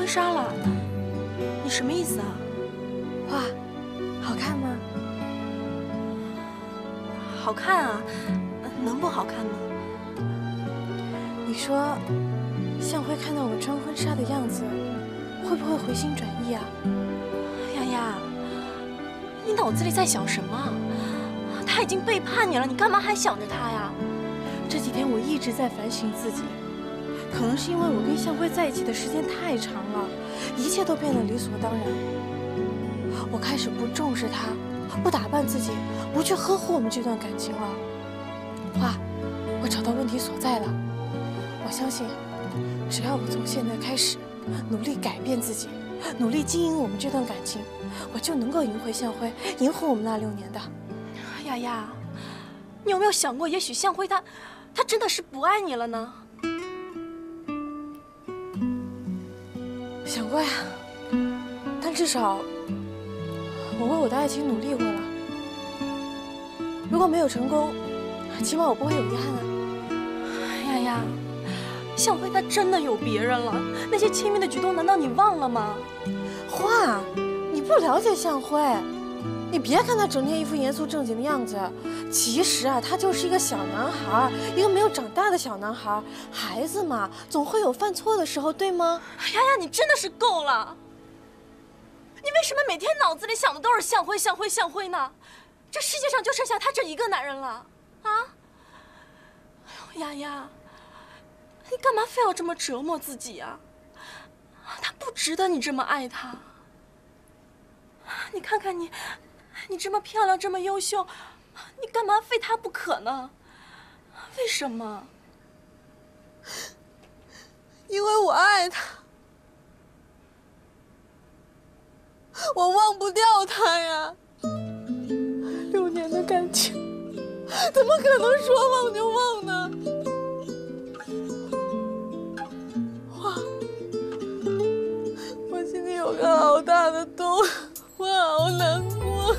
婚纱了，你什么意思啊？ 哇，好看吗？ 好看啊，能不好看吗？ 你说，向辉看到我穿婚纱的样子，会不会回心转意啊？ 丫丫，你脑子里在想什么？他已经背叛你了，你干嘛还想着他呀？ 这几天我一直在反省自己，可能是因为我跟向辉在一起的时间太长了，一切都变得理所当然。我开始不重视他，不打扮自己，不去呵护我们这段感情了。哇，我找到问题所在了。我相信，只要我从现在开始努力改变自己，努力经营我们这段感情，我就能够赢回向辉，赢回我们那6年的。 丫丫，你有没有想过，也许向辉他真的是不爱你了呢？ 想过呀，但至少我为我的爱情努力过了。如果没有成功，起码我不会有遗憾啊。 丫丫，向辉他真的有别人了，那些亲密的举动难道你忘了吗？ 花，你不了解向辉，你别看他整天一副严肃正经的样子，其实啊，他就是一个小男孩，一个没有长大的小男孩。孩子嘛，总会有犯错的时候，对吗？ 丫丫，你真的是够了！你为什么每天脑子里想的都是向辉、向辉、向辉呢？这世界上就剩下他这一个男人了，啊！哎呦，丫丫，你干嘛非要这么折磨自己啊？他不值得你这么爱他。你看看你，你这么漂亮，这么优秀，你干嘛非他不可呢？为什么？ 因为我爱他，我忘不掉他呀。6年的感情，怎么可能说忘就忘呢？哇，我心里有个好大的洞，我好难过。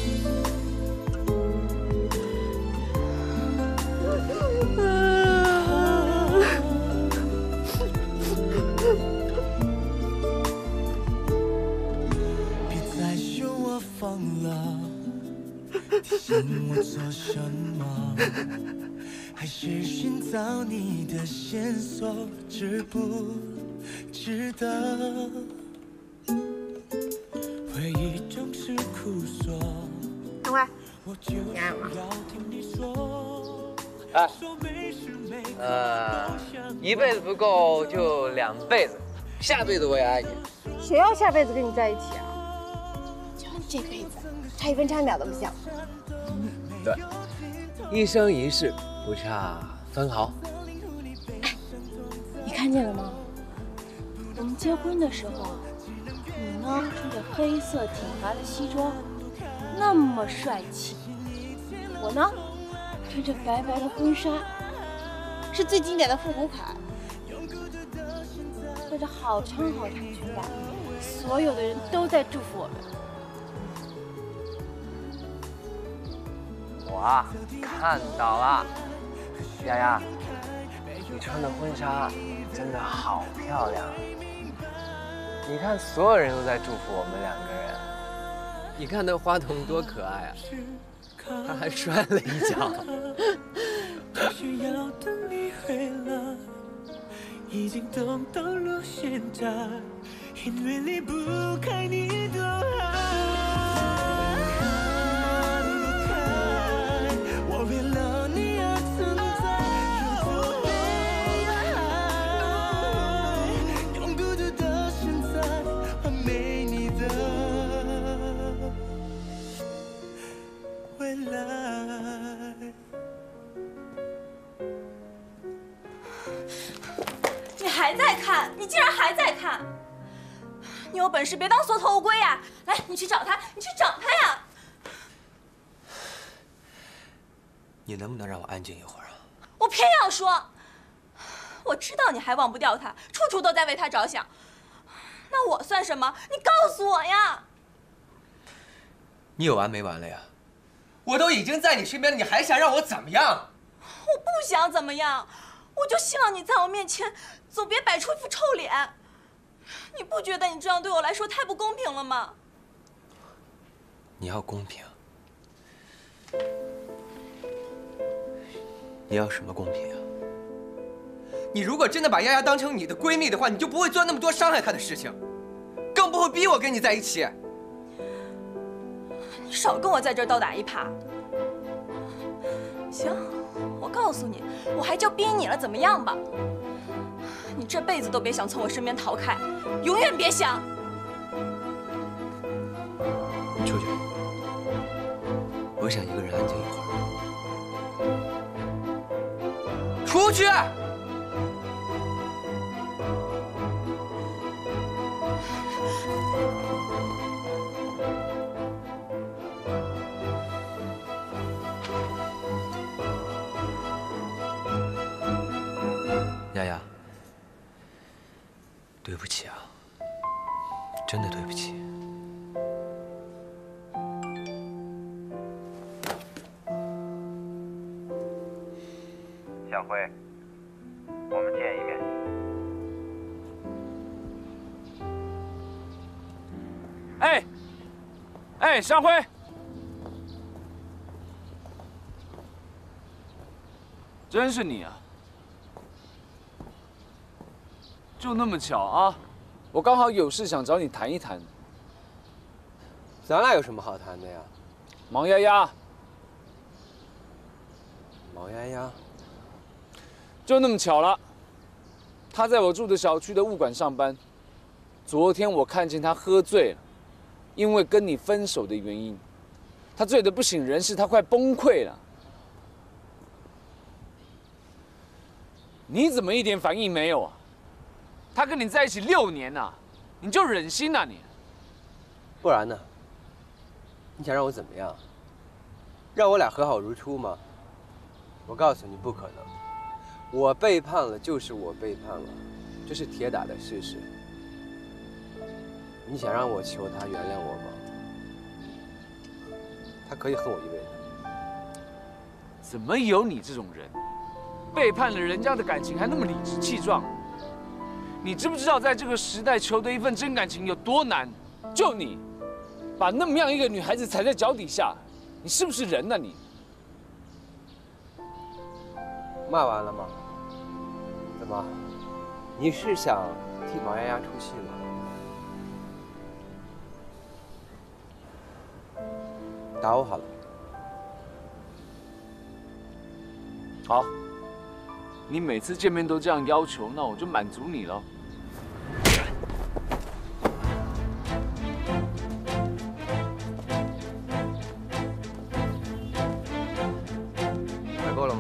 别再说我疯了，提醒我做什么？还是寻找你的线索，值不值得？回忆总是苦说。 等会儿，你爱吗？ 一辈子不够就2辈子，下辈子我也爱你。 谁要下辈子跟你在一起啊？就你这辈子，差1分差1秒都不像。 对，一生一世不差分毫。 哎，你看见了吗？我们结婚的时候，你呢穿着黑色挺拔的西装，那么帅气；我呢穿着白白的婚纱， 是最经典的复古款， 拖着好长好长裙摆，所有的人都在祝福我们。 我啊，看到了，丫丫，你穿的婚纱真的好漂亮。你看，所有人都在祝福我们2个人。你看那花童多可爱啊，他还摔了一跤。 要等你回来，已经等到了现在，因为离不开你的爱。离开我为了你而存在，如此悲哀，用孤独的现在换没你的未来。 你还在看？你竟然还在看！你有本事别当缩头乌龟呀！来，你去找他，你去找他呀！ 你能不能让我安静一会儿啊？ 我偏要说，我知道你还忘不掉他，处处都在为他着想。那我算什么？你告诉我呀！ 你有完没完了呀？我都已经在你身边了，你还想让我怎么样？ 我不想怎么样，我就希望你在我面前总别摆出一副臭脸。 你不觉得你这样对我来说太不公平了吗？ 你要公平，你要什么公平啊？你如果真的把丫丫当成你的闺蜜的话，你就不会做那么多伤害她的事情，更不会逼我跟你在一起。 你少跟我在这儿倒打一耙。行，我告诉你，我还就逼你了，怎么样吧？你这辈子都别想从我身边逃开，永远别想。 你出去，我想一个人安静一会儿。出去！丫丫，对不起啊，真的对不起。 小辉，我们见一面。 哎，xiang辉，真是你啊！就那么巧啊，我刚好有事想找你谈一谈。 咱俩有什么好谈的呀？ 毛丫丫， 毛丫丫， 就那么巧了，她在我住的小区的物管上班。昨天我看见她喝醉了，因为跟你分手的原因，她醉得不省人事，她快崩溃了。你怎么一点反应没有啊？她跟你在一起6年了，你就忍心啊你？ 不然呢？你想让我怎么样？让我俩和好如初吗？我告诉你，不可能。我背叛了，就是我背叛了，这是铁打的事实。你想让我求他原谅我吗？他可以恨我一辈子。 怎么有你这种人？背叛了人家的感情还那么理直气壮？你知不知道在这个时代求得一份真感情有多难？就你，把那么样一个女孩子踩在脚底下，你是不是人呢你？ 骂完了吗？怎么？你是想替毛丫丫出气吗？打我好了。 好，你每次见面都这样要求，那我就满足你了。 买够了吗？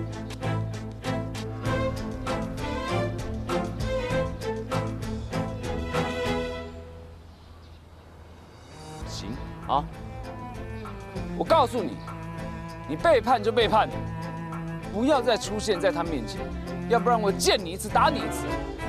行啊，我告诉你，你背叛就背叛，不要再出现在他面前，要不然我见你一次打你一次。